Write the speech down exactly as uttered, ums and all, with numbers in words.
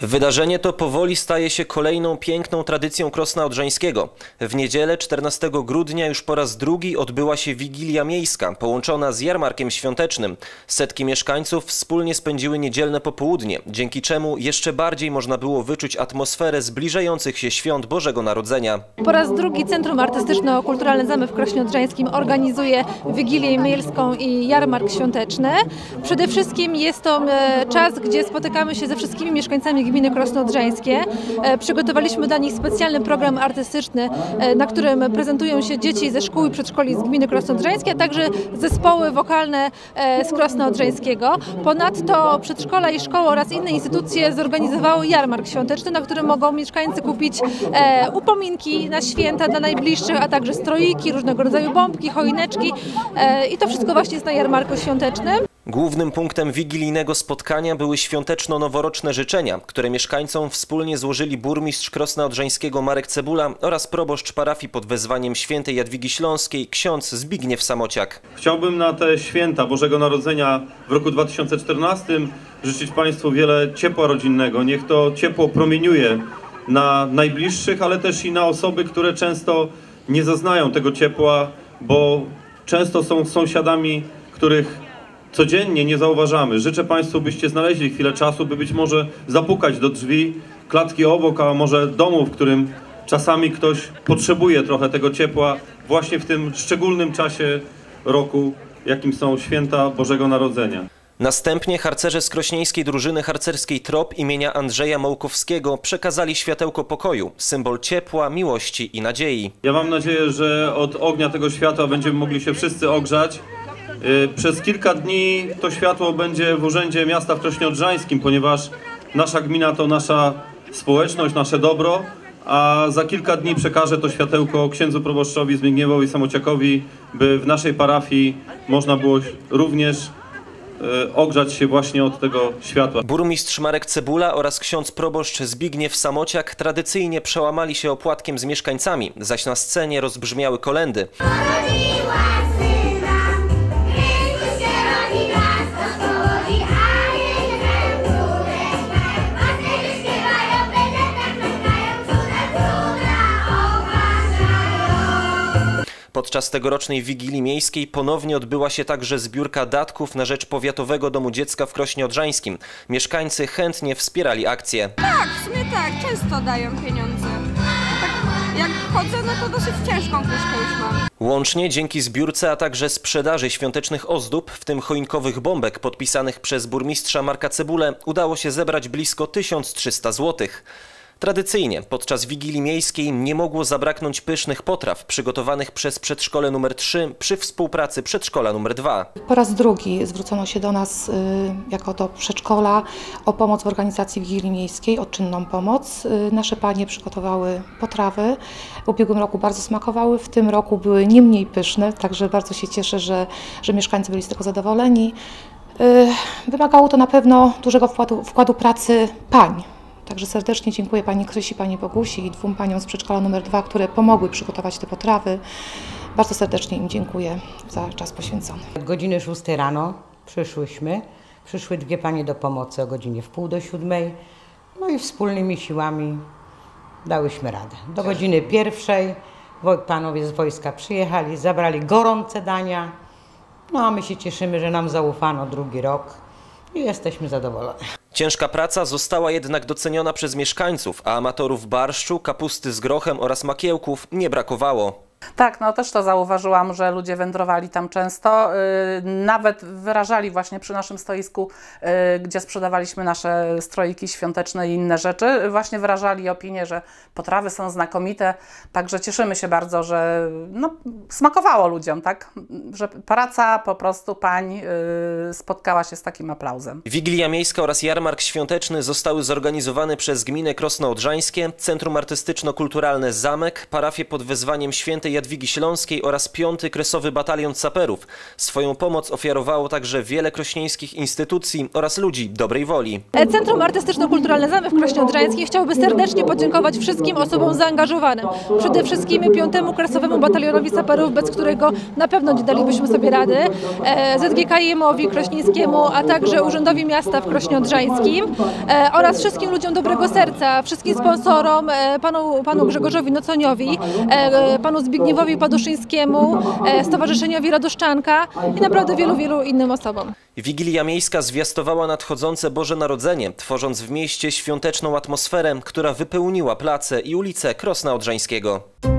Wydarzenie to powoli staje się kolejną piękną tradycją Krosna Odrzańskiego. W niedzielę czternastego grudnia już po raz drugi odbyła się Wigilia Miejska, połączona z jarmarkiem świątecznym. Setki mieszkańców wspólnie spędziły niedzielne popołudnie, dzięki czemu jeszcze bardziej można było wyczuć atmosferę zbliżających się świąt Bożego Narodzenia. Po raz drugi Centrum Artystyczno-Kulturalne Zamek w Krośnie Odrzańskim organizuje Wigilię Miejską i jarmark świąteczny. Przede wszystkim jest to czas, gdzie spotykamy się ze wszystkimi mieszkańcami gminy Krosno Odrzańskie. Przygotowaliśmy dla nich specjalny program artystyczny, na którym prezentują się dzieci ze szkół i przedszkoli z gminy Krosno Odrzańskie, a także zespoły wokalne z Krosna Odrzańskiego. Ponadto przedszkola i szkoły oraz inne instytucje zorganizowały jarmark świąteczny, na którym mogą mieszkańcy kupić upominki na święta dla najbliższych, a także stroiki, różnego rodzaju bombki, choineczki i to wszystko właśnie jest na jarmarku świątecznym. Głównym punktem wigilijnego spotkania były świąteczno-noworoczne życzenia, które mieszkańcom wspólnie złożyli burmistrz Krosna Odrzańskiego Marek Cebula oraz proboszcz parafii pod wezwaniem świętej Jadwigi Śląskiej ksiądz Zbigniew Samociak. Chciałbym na te święta Bożego Narodzenia w roku dwa tysiące czternastym życzyć Państwu wiele ciepła rodzinnego. Niech to ciepło promieniuje na najbliższych, ale też i na osoby, które często nie zaznają tego ciepła, bo często są sąsiadami, których codziennie nie zauważamy. Życzę Państwu, byście znaleźli chwilę czasu, by być może zapukać do drzwi, klatki obok, a może domu, w którym czasami ktoś potrzebuje trochę tego ciepła właśnie w tym szczególnym czasie roku, jakim są święta Bożego Narodzenia. Następnie harcerze z krośnieńskiej drużyny harcerskiej Trop imienia Andrzeja Mołkowskiego przekazali światełko pokoju, symbol ciepła, miłości i nadziei. Ja mam nadzieję, że od ognia tego światła będziemy mogli się wszyscy ogrzać. Przez kilka dni to światło będzie w Urzędzie Miasta w Krośnie Odrzańskim, ponieważ nasza gmina to nasza społeczność, nasze dobro, a za kilka dni przekażę to światełko księdzu proboszczowi Zbigniewowi Samociakowi, by w naszej parafii można było również ogrzać się właśnie od tego światła. Burmistrz Marek Cebula oraz ksiądz proboszcz Zbigniew Samociak tradycyjnie przełamali się opłatkiem z mieszkańcami, zaś na scenie rozbrzmiały kolędy. Podczas tegorocznej Wigilii Miejskiej ponownie odbyła się także zbiórka datków na rzecz Powiatowego Domu Dziecka w Krośnie Odrzańskim. Mieszkańcy chętnie wspierali akcję. Tak, w sumie tak, często dają pieniądze. Tak, jak chodzę, no to dosyć ciężką puszkę już mam. Łącznie dzięki zbiórce, a także sprzedaży świątecznych ozdób, w tym choinkowych bombek podpisanych przez burmistrza Marka Cebulę, udało się zebrać blisko tysiąc trzysta złotych. Tradycyjnie podczas Wigilii Miejskiej nie mogło zabraknąć pysznych potraw przygotowanych przez przedszkole numer trzy przy współpracy przedszkola numer dwa. Po raz drugi zwrócono się do nas y, jako do przedszkola o pomoc w organizacji Wigilii Miejskiej, o czynną pomoc. Y, nasze panie przygotowały potrawy. W ubiegłym roku bardzo smakowały, w tym roku były nie mniej pyszne, także bardzo się cieszę, że, że mieszkańcy byli z tego zadowoleni. Y, wymagało to na pewno dużego wkładu, wkładu pracy pań. Także serdecznie dziękuję pani Krysi, pani Bogusi i dwóm paniom z przedszkola numer dwa, które pomogły przygotować te potrawy. Bardzo serdecznie im dziękuję za czas poświęcony. Od godziny szóstej rano przyszłyśmy, przyszły dwie panie do pomocy o godzinie w pół do siódmej, no i wspólnymi siłami dałyśmy radę. Do godziny pierwszej panowie z wojska przyjechali, zabrali gorące dania, no a my się cieszymy, że nam zaufano drugi rok i jesteśmy zadowoleni. Ciężka praca została jednak doceniona przez mieszkańców, a amatorów barszczu, kapusty z grochem oraz makiełków nie brakowało. Tak, no też to zauważyłam, że ludzie wędrowali tam często, yy, nawet wyrażali właśnie przy naszym stoisku, yy, gdzie sprzedawaliśmy nasze stroiki świąteczne i inne rzeczy, właśnie wyrażali opinię, że potrawy są znakomite, także cieszymy się bardzo, że no, smakowało ludziom, tak, że praca po prostu pań yy, spotkała się z takim aplauzem. Wigilia Miejska oraz jarmark świąteczny zostały zorganizowane przez gminę Krosno Odrzańskie, Centrum Artystyczno-Kulturalne Zamek, parafię pod wezwaniem świętej Jadwigi Śląskiej oraz piąty Kresowy Batalion Saperów. Swoją pomoc ofiarowało także wiele krośnieńskich instytucji oraz ludzi dobrej woli. Centrum Artystyczno-Kulturalne Zamek w Krośnie Odrzańskiej chciałby serdecznie podziękować wszystkim osobom zaangażowanym. Przede wszystkim piątemu Kresowemu Batalionowi Saperów, bez którego na pewno nie dalibyśmy sobie rady, Z G K I M-owi krośnieńskiemu, a także Urzędowi Miasta w Krośnie Odrzańskim oraz wszystkim ludziom dobrego serca, wszystkim sponsorom, panu, panu Grzegorzowi Noconiowi, panu Zbigniewowi Paduszyńskiemu, Stowarzyszeniowi Radoszczanka i naprawdę wielu, wielu innym osobom. Wigilia Miejska zwiastowała nadchodzące Boże Narodzenie, tworząc w mieście świąteczną atmosferę, która wypełniła place i ulice Krosna Odrzańskiego.